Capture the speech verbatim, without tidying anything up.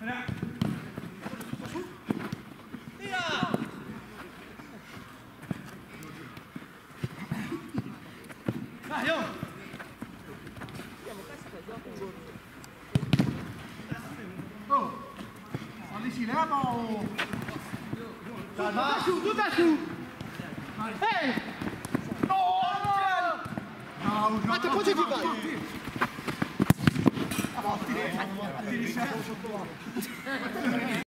Dai, oh! Oh! Salli si leva o... Dai, vai su, tu dai su! Ehi! No! No! No! Ma te poi ti vai! Ah, ti